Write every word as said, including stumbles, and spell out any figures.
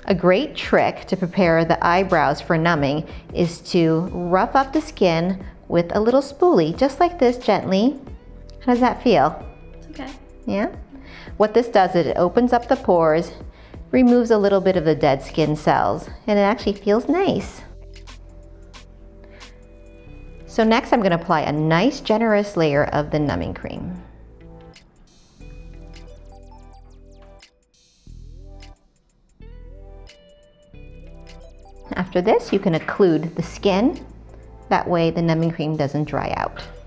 A great trick to prepare the eyebrows for numbing is to rough up the skin with a little spoolie, just like this, gently. How does that feel? Okay. Yeah? What this does is it opens up the pores, removes a little bit of the dead skin cells, and it actually feels nice. So next I'm going to apply a nice generous layer of the numbing cream. After this, you can occlude the skin. That way the numbing cream doesn't dry out.